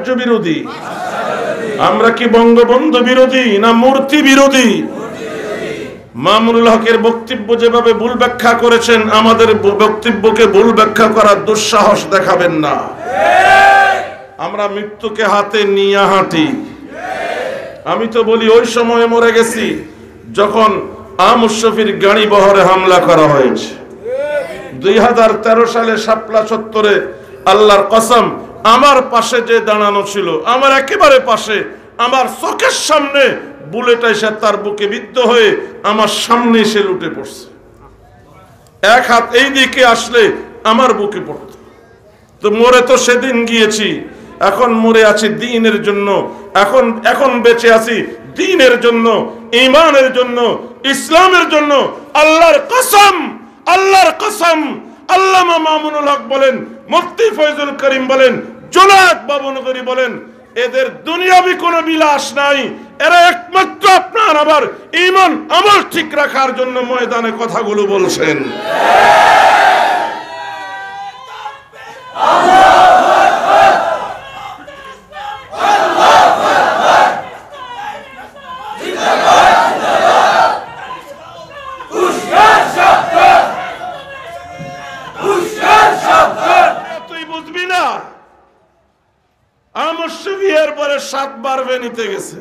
ভাস্কর্য বিরোধী? আমরা কি বঙ্গবন্ধু বিরোধী না মূর্তি বিরোধী? মামুনুল হকের বক্তব্য যেভাবে ভুল ব্যাখ্যা করেছেন, আমাদের বক্তব্যকে ভুল ব্যাখ্যা করার দুঃসাহস দেখাবেন না। আমরা মৃত্যুকে হাতে নিয়ে হাঁটি। আমি তো বলি ওই সময়ে মরে গেছি যখন মুশরফির গাড়ি বহরে হামলা করা হয়েছে 2013 সালে শাপলা চত্বরে। আল্লাহর কসম, আমার পাশে যে দাঁড়ানো ছিল, আমার একেবারে পাশে, আমার চোখের সামনে বুলেট এসে তার বুকে বিদ্ধ হয়ে আমার সামনে এসে লুটে পড়ছে। এক হাত এই দিকে আসলে আমার বুকে পড়ত। তো মরে তো সেদিন গিয়েছি, এখন মরে আছি দ্বীনের জন্য। এখন বেঁচে আছি দ্বীনের জন্য, ঈমানের জন্য, ইসলামের জন্য। আল্লাহর কসম, আল্লাহর কসম, আল্লামা মামুনুল হক বলেন, মুফতি ফয়জুল করিম বলেন, জোনায়েদ বাবুনগরী বলেন, এদের দুনিয়াবি কোনো বিলাস নাই। এরা একমাত্র আপনার আবার ঈমান আমল ঠিক রাখার জন্য ময়দানে কথাগুলো বলছেন। তুই বুঝবি না, আমশিয়ার পরে 7 বার ভেনিতে গেছে,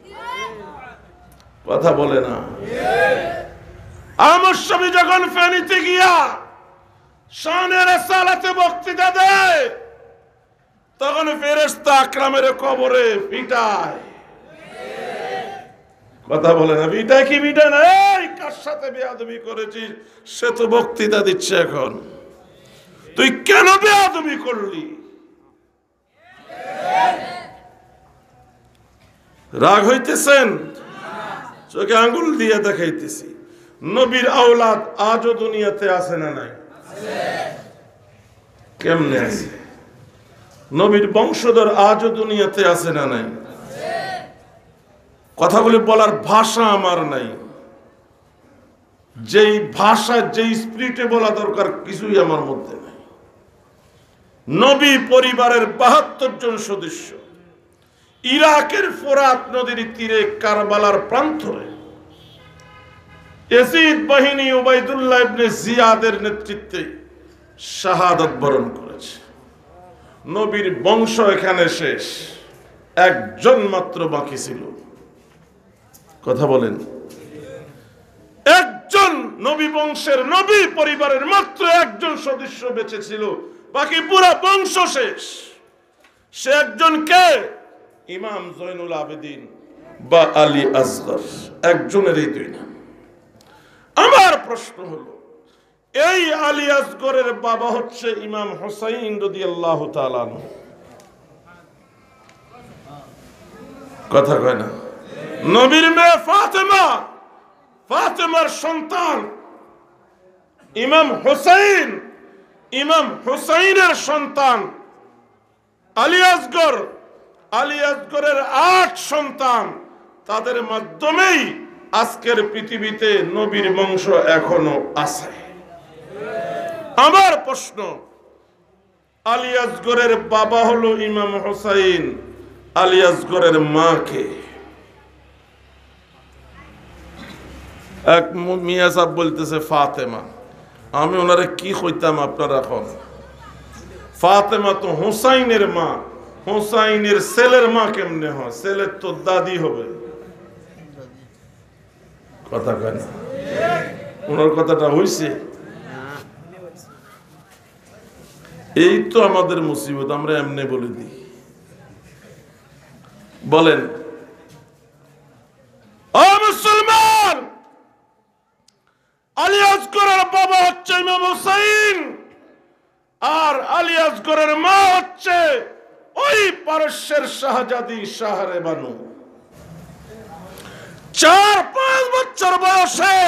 কথা বলে না। আমশি যখন ফেনীতে গিয়া শানে রিসালাতে বক্তৃতা দেয়, তখন ফেরেশতা আকরামের কবরে পিটায়, কথা বলে না। পিটায় কি পিটায় না? এই কার সাথে বেয়াদবি করেছিস সে তো বক্তৃতা দিচ্ছে, এখন তুই কেন বেয়াদবি করলি? রাগ হইতেছেন? চোখে আঙ্গুল দিয়ে দেখাইতেছি। নবীর আওলাদ আজও দুনিয়াতে আছে না নাই? কেমনে আছে? নবীর বংশধর আজও দুনিয়াতে আছে না নাই? কথাগুলি বলার ভাষা আমার নাই। যেই ভাষা, যেই স্পিরিটে বলা দরকার, কিছুই আমার মধ্যে নাই। নবী পরিবারের 72 জন সদস্য ইরাকের ফোরাত নদীর তীরে কারবালার প্রান্তরে ইয়াজিদ বাহিনী উবাইদুল্লাহ ইবনে জিয়াদের নেতৃত্বে শাহাদাত বরণ করেছে। নবীর বংশ এখানে শেষ, একজন মাত্র বাকি ছিল। কথা বলেন, একজন নবী বংশের, নবী পরিবারের মাত্র একজন সদস্য বেঁচে ছিল, বাকি পুরো বংশ শেষ। সে একজন কে? ইমাম জয়নুল আবেদিন বা আলী আসগর, একজনের এই দুই নাম। আমার প্রশ্ন হলো, এই আলী আসগরের বাবা হচ্ছে ইমাম হুসাইন রাদিয়াল্লাহু তাআলা আনহু, কথা কয় না? নবীর মেয়ে ফাতেমা, ফাতেমার সন্তান ইমাম হুসাইন, ইমাম হুসাইনের সন্তান আলী আসগর, আলী আসগরের 8 সন্তান, তাদের মাধ্যমেই আজকের পৃথিবীতে নবীর বংশ এখনো আছে। আমার প্রশ্ন, আলী আসগরের বাবা হলো ইমাম হুসাইন, আলী আসগরের মা কে? এক মিয়া সাহেব বলতেছে ফাতেমা। আমি ওনারে কি কইতাম আপনারা এখন? ফাতেমা তো হুসাইনের মা, হুসাইনের ছেলের মা কেমনে হয়? ছেলের তো দাদি হবে, কথা কয় না? ওনার কথাটা হইছে? এই তো আমাদের মুসিবত, আমরা এমনি বলে দিই। বলেন, ও মুসলমান, আলী আসগরের বাবা হচ্ছে ইমাম হুসাইন, আর আলী আসগরের মা হচ্ছে ওই পারস্যের শাহজাদি শাহরে বানু। 4-5 বছর বয়সে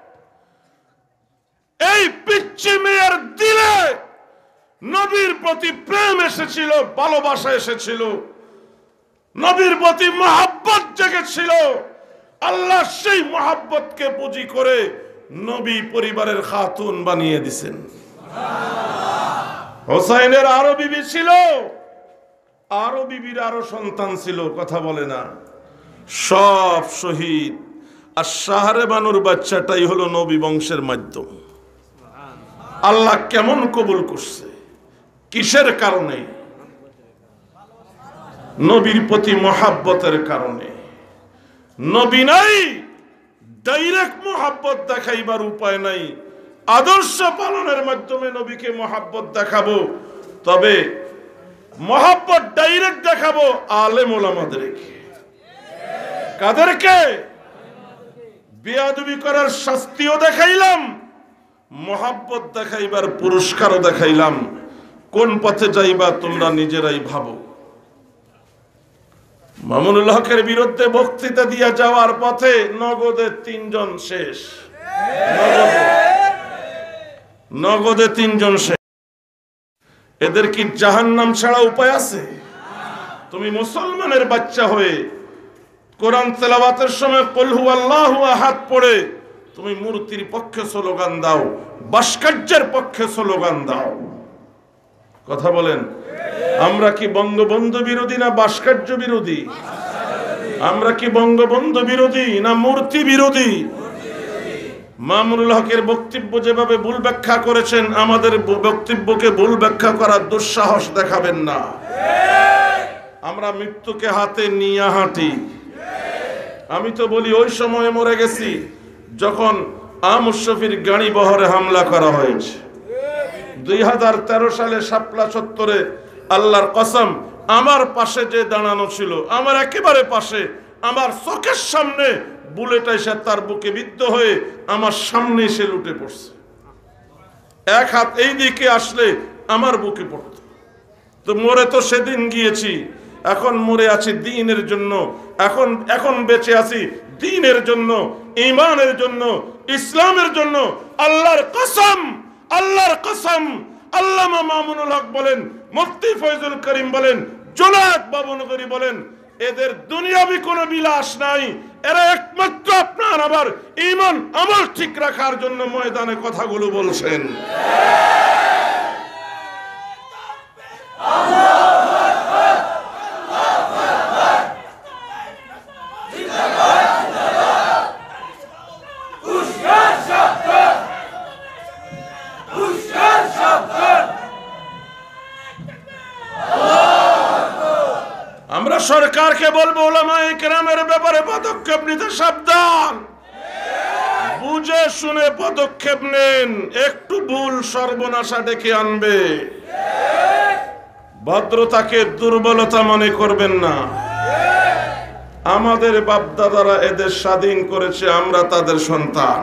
এই পিচ্চি মেয়ের দিলে নবীর প্রতি প্রেম এসেছিল, ভালোবাসা এসেছিল, নবীর প্রতি মহব্বত জেগেছিল। আল্লাহ সেই মহব্বতকে পুঁজি করে নবী পরিবারের খাতুন বানিয়ে দিয়েছেন। হুসাইনের আরো বিবি ছিল, আরো বিবির আরো সন্তান ছিল, কথা বলে না, সব শহীদ। আর শাহরে বানুর বাচ্চাটাই হলো নবী বংশের মাধ্যম। আল্লাহ কেমন কবুল করছে? কিসের কারণে? নবীর প্রতি মহাব্বতের কারণে। নবী নাই, ডাইরেক্ট মহাব্বত দেখাইবার উপায় নাই, আদর্শ পালনের মাধ্যমে নবীকে মহাব্বত দেখাবো। তবে মহাব্বত ডাইরেক্ট দেখাবো আলেম ওলামাদেরকে। কাদেরকে? বেয়াদবি করার শাস্তিও দেখাইলাম, মহাব্বত দেখাইবার পুরস্কারও দেখাইলাম। কোন পথে যাইবা তোমরা নিজেরাই ভাবো। মামুনুল হকের বিরুদ্ধে বক্তৃতা দিয়া যাওয়ার পথে নগদে 3 জন শেষ, নগদে 3 জন শেষ। এদের কি জাহান্নাম ছাড়া উপায় আছে? তুমি মুসলমানের বাচ্চা হয়ে কোরআন তেলাওয়াতের সময় কুল হুয়াল্লাহু আহাদ পড়ে তুমি মূর্তির পক্ষে স্লোগান দাও, ভাস্কর্যের পক্ষে স্লোগান দাও। কথা বলেন, আমরা কি বঙ্গবন্ধু বিরোধী না ভাস্কর্য বিরোধী? আমরা কি বঙ্গবন্ধু বিরোধী না মূর্তি বিরোধী? মামুনুল হকের বক্তব্য যেভাবে ভুল ব্যাখ্যা করেছেন, আমাদের বক্তব্যকে ভুল ব্যাখ্যা করার দুঃসাহস দেখাবেন না। আমরা মৃত্যুকে হাতে নিয়ে হাঁটি। আমি তো বলি ওই সময়ে মরে গেছি যখন মুশরফির গাড়ি বহরে হামলা করা হয়েছে 2013 সালে শাপলা চত্বরে। আল্লাহর কসম, আমার পাশে যে দাঁড়ানো ছিল, আমার একেবারে পাশে, আমার চোখের সামনে বুলেট এসে তার বুকে বিদ্ধ হয়ে আমার সামনে এসে লুটে পড়ছে। এক হাত এই দিকে আসলে আমার বুকে পড়ত। তো মরে তো সেদিন গিয়েছি, এখন মরে আছি দ্বীনের জন্য। এখন বেঁচে আছি দ্বীনের জন্য, ঈমানের জন্য, ইসলামের জন্য। আল্লাহর কসম, আল্লাহর কসম। আল্লামা মামুনুল হক বলেন, মুফতি ফয়জুল করিম বলেন, জোনায়েদ বাবুনগরী বলেন, এদের দুনিয়াবি কোনো বিলাস নাই। এরা একমাত্র আপনার আবার ঈমান আমল ঠিক রাখার জন্য ময়দানে কথাগুলো বলছেন। আমরা সরকারকে বলবো উলামায়ে কেরামের ব্যাপারে পদক্ষেপ নিতে সাবধান। বুঝে শুনে পদক্ষেপ নেন, একটু ভুল সর্বনাশা ডেকে আনবে। ভদ্রতাকে দুর্বলতা মনে করবেন না। আমাদের বাপদাদারা এদের স্বাধীন করেছে, আমরা তাদের সন্তান।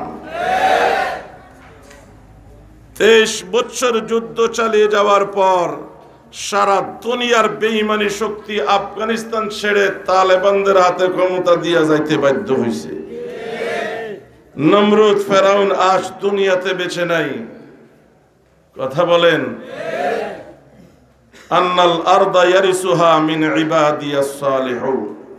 23 বছর যুদ্ধ চালিয়ে যাওয়ার পর সারা দুনিয়ার বেঈমানি শক্তি আফগানিস্তান ছেড়ে তালেবানদের হাতে ক্ষমতা দিয়া যাইতে বাধ্য হয়েছে। নমরুদ, ফেরাউন আজ দুনিয়াতে বেঁচে নাই। কথা বলেন, আন্নাল আরদা ইয়ারিসুহা মিন ইবাদিয়াস সালিহুন।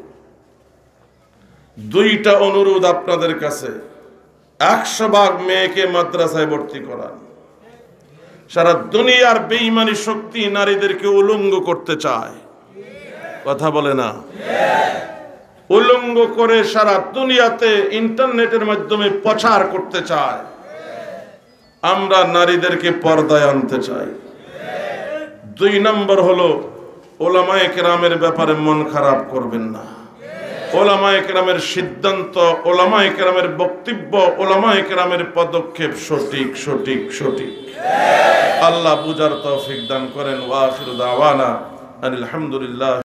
2টা অনুরোধ আপনাদের কাছে। 100 ভাগ মেয়েকে মাদ্রাসায় ভর্তি করান। সারা দুনিয়ার বেঈমানি শক্তি নারীদেরকে উলঙ্গ করতে চায়। কথা বলে না? উলঙ্গ করে সারা দুনিয়াতে ইন্টারনেটের মাধ্যমে প্রচার করতে চায়। আমরা নারীদেরকে পর্দায় আনতে চাই। 2 নম্বর হলো, ওলামায়ে কেরামের ব্যাপারে মন খারাপ করবেন না। ওলামায়ে কেরামের সিদ্ধান্ত, ওলামায়ে কেরামের বক্তব্য, ওলামায়ে কেরামের পদক্ষেপ সঠিক সঠিক সঠিক। আল্লাহ বুঝার তৌফিক দান করেন। ওয়া আখিরু দাওয়ানা আলহামদুলিল্লাহ।